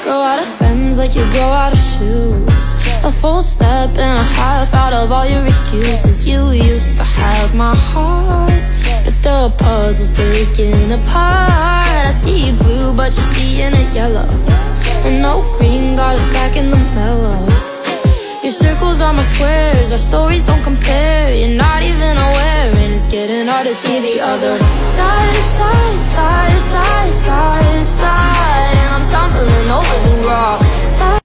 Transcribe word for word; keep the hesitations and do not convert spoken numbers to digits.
Grow out of friends like you grow out of shoes. A full step and a half out of all your excuses. You used to have my heart, but the puzzle's breaking apart. I see blue, but you're seeing it yellow, and no green got us back in the mellow. Your circles are my squares, our stories don't compare. You're not even aware, and it's getting hard to see the other side, side, side, side, side, side. And I'm tumbling over the